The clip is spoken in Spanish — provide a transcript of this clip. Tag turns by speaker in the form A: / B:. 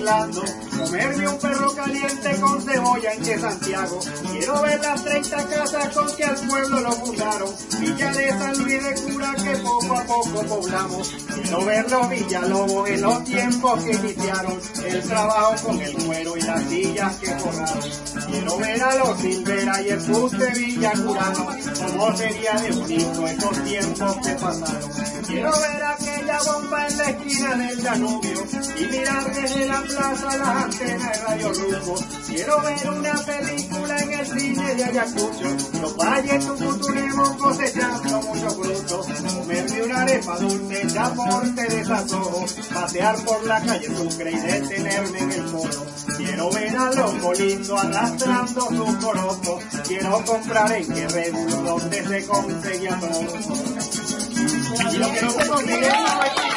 A: bailando, comerme un perro caliente con cebolla en que Santiago. Quiero ver las 30 casas con que al pueblo lo fundaron, Villa de San Luis de Cura que poco a poco poblamos. Quiero ver los Villalobos en los tiempos que iniciaron el trabajo con el cuero y las sillas que forraron. Quiero ver a los Silvera y el bus de Villacurano, cómo sería de bonito esos tiempos que pasaron. Quiero ver aquella bomba en la esquina del Danubio y mirar desde la plaza las antenas de Radio Rumbo. Quiero ver una película en el cine de Ayacucho, los valles tucutunemos cosechando muchos frutos, comerme una arepa dulce de aporte de desasojo, pasear por la calle Sucre y detenerme en el foro. Quiero ver a los Golindo arrastrando sus corotos, quiero comprar en Guerrero donde se conseguía todo. Y lo que no se consigue